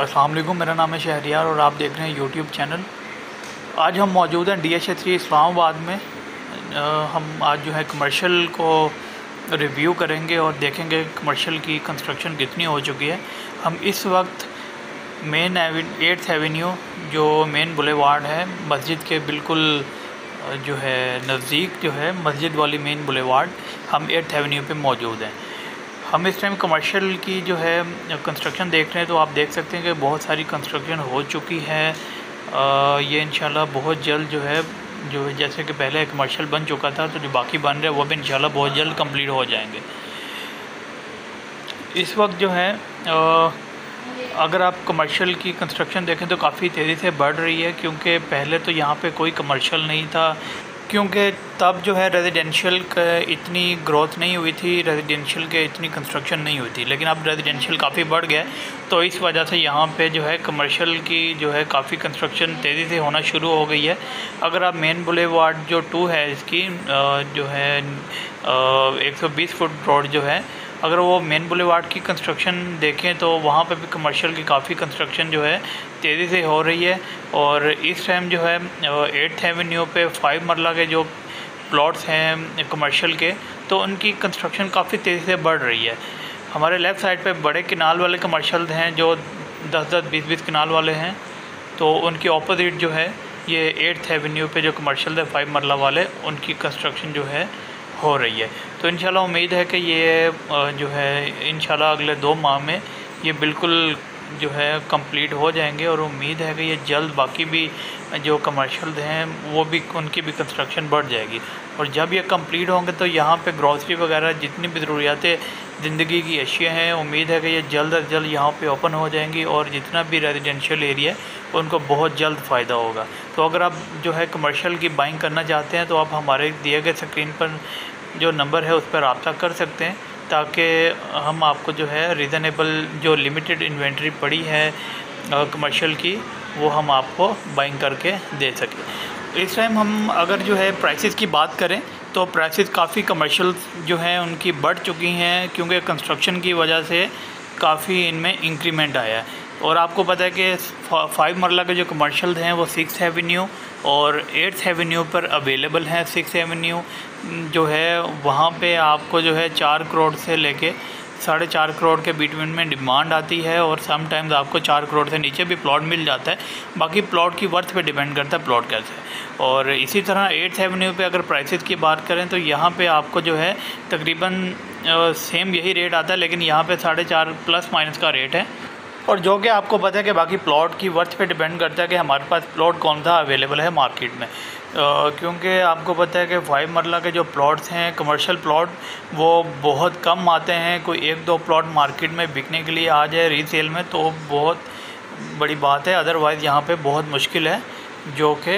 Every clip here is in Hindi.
अस्सलाम वालेकुम, मेरा नाम है शहरियार और आप देख रहे हैं यूट्यूब चैनल। आज हम मौजूद हैं DHA3 इस्लामाबाद में। हम आज जो है कमर्शियल को रिव्यू करेंगे और देखेंगे कमर्शियल की कंस्ट्रक्शन कितनी हो चुकी है। हम इस वक्त मेन 8th एवेन्यू जो मेन बुलेवार्ड है मस्जिद के बिल्कुल जो है नज़दीक, जो है मस्जिद वाली मेन बुलेवार्ड, हम 8th एवेन्यू पे मौजूद हैं। हम इस टाइम कमर्शियल की जो है कंस्ट्रक्शन देख रहे हैं, तो आप देख सकते हैं कि बहुत सारी कंस्ट्रक्शन हो चुकी है। ये इंशाल्लाह बहुत जल्द जो है जैसे कि पहले कमर्शियल बन चुका था, तो जो बाकी बन रहे हैं वो भी इंशाल्लाह बहुत जल्द कंप्लीट हो जाएंगे। इस वक्त जो है अगर आप कमर्शियल की कंस्ट्रक्शन देखें तो काफ़ी तेज़ी से बढ़ रही है, क्योंकि पहले तो यहाँ पे कोई कमर्शियल नहीं था, क्योंकि तब जो है रेजिडेंशियल का इतनी ग्रोथ नहीं हुई थी, रेजिडेंशियल के इतनी कंस्ट्रक्शन नहीं हुई थी। लेकिन अब रेजिडेंशियल काफ़ी बढ़ गया, तो इस वजह से यहाँ पे जो है कमर्शियल की जो है काफ़ी कंस्ट्रक्शन तेज़ी से होना शुरू हो गई है। अगर आप मेन बुलेवार्ड जो 2 है इसकी जो है 120 फुट रोड जो है, अगर वो मेन बुलेवार्ड की कंस्ट्रक्शन देखें तो वहाँ पे भी कमर्शियल की काफ़ी कंस्ट्रक्शन जो है तेज़ी से हो रही है। और इस टाइम जो है 8th एवेन्यू पे 5 मरला के जो प्लॉट्स हैं कमर्शियल के, तो उनकी कंस्ट्रक्शन काफ़ी तेज़ी से बढ़ रही है। हमारे लेफ़्ट साइड पे बड़े किनाल वाले कमर्शियल हैं जो 10-10, 20-20 किनाल वाले हैं, तो उनकी ऑपोजिट जो है ये 8th एवेन्यू पे जो कमर्शियल है 5 मरला वाले, उनकी कंस्ट्रक्शन जो है हो रही है। तो इंशाल्लाह उम्मीद है कि ये जो है इंशाल्लाह अगले 2 माह में ये बिल्कुल जो है कंप्लीट हो जाएंगे, और उम्मीद है कि ये जल्द बाकी भी जो कमर्शियल हैं वो भी उनकी भी कंस्ट्रक्शन बढ़ जाएगी। और जब ये कंप्लीट होंगे तो यहाँ पे ग्रॉसरी वगैरह जितनी भी ज़रूरियात ज़िंदगी की अशिया हैं, उम्मीद है कि ये जल्द अज जल्द यहाँ पे ओपन हो जाएंगी, और जितना भी रेजिडेंशियल एरिया है उनको बहुत जल्द फ़ायदा होगा। तो अगर आप जो है कमर्शियल की बाइंग करना चाहते हैं तो आप हमारे दिए गए स्क्रीन पर जो नंबर है उस पर रब्ता कर सकते हैं, ताकि हम आपको जो है रीज़नेबल जो लिमिटेड इन्वेंट्री पड़ी है कमर्शियल की, वो हम आपको बाइंग करके दे सकें। इस टाइम हम अगर जो है प्राइसेस की बात करें तो प्राइसेस काफ़ी कमर्शियल जो हैं उनकी बढ़ चुकी हैं, क्योंकि कंस्ट्रक्शन की वजह से काफ़ी इनमें इंक्रीमेंट आया है। और आपको पता है कि 5 मरला के जो कमर्शियल हैं वो 6th एवेन्यू और 8th एवेन्यू पर अवेलेबल हैं। 6th एवेन्यू जो है वहाँ पे आपको जो है 4 करोड़ से लेके 4.5 करोड़ के बिटवीन में डिमांड आती है, और समटाइम्स आपको 4 करोड़ से नीचे भी प्लॉट मिल जाता है। बाकी प्लॉट की वर्थ पे डिपेंड करता है प्लॉट कैसे है। और इसी तरह 8th एवेन्यू पे अगर प्राइसेस की बात करें तो यहाँ पे आपको जो है तकरीबन सेम यही रेट आता है, लेकिन यहाँ पे 4.5 प्लस माइनस का रेट है। और जो कि आपको पता है कि बाकी प्लॉट की वर्थ पे डिपेंड करता है कि हमारे पास प्लॉट कौन सा अवेलेबल है मार्केट में, क्योंकि आपको पता है कि 5 मरला के जो प्लॉट्स हैं कमर्शियल प्लॉट वो बहुत कम आते हैं। कोई 1-2 प्लॉट मार्केट में बिकने के लिए आ जाए रीसेल में तो बहुत बड़ी बात है, अदरवाइज़ यहाँ पे बहुत मुश्किल है जो कि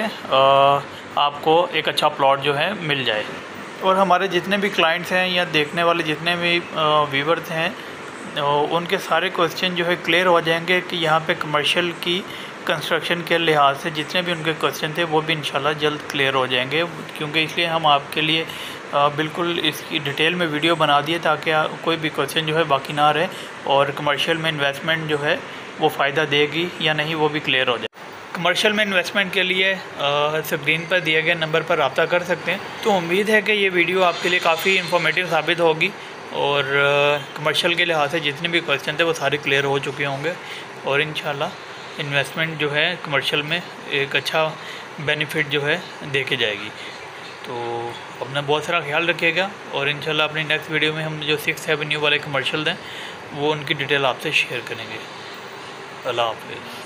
आपको एक अच्छा प्लॉट जो है मिल जाए। और हमारे जितने भी क्लाइंट्स हैं या देखने वाले जितने भी व्यूवर्स हैं, उनके सारे क्वेश्चन जो है क्लियर हो जाएंगे कि यहाँ पे कमर्शियल की कंस्ट्रक्शन के लिहाज से जितने भी उनके क्वेश्चन थे वो भी इंशाल्लाह जल्द क्लियर हो जाएंगे। क्योंकि इसलिए हम आपके लिए बिल्कुल इसकी डिटेल में वीडियो बना दिए, ताकि कोई भी क्वेश्चन जो है बाकी ना रहे, और कमर्शियल में इन्वेस्टमेंट जो है वो फ़ायदा देगी या नहीं वो भी क्लियर हो जाए। कमर्शियल में इन्वेस्टमेंट के लिए स्क्रीन पर दिए गए नंबर पर रब्ता कर सकते हैं। तो उम्मीद है कि ये वीडियो आपके लिए काफ़ी इन्फॉर्मेटिव साबित होगी, और कमर्शियल के लिहाज से जितने भी क्वेश्चन थे वो सारे क्लियर हो चुके होंगे, और इंशाल्लाह इन्वेस्टमेंट जो है कमर्शियल में एक अच्छा बेनिफिट जो है देके जाएगी। तो अपना बहुत सारा ख्याल रखिएगा, और इंशाल्लाह अपनी नेक्स्ट वीडियो में हम जो 6th एवेन्यू वाले कमर्शियल हैं वो उनकी डिटेल आपसे शेयर करेंगे। अल्लाह हाफ़िज़।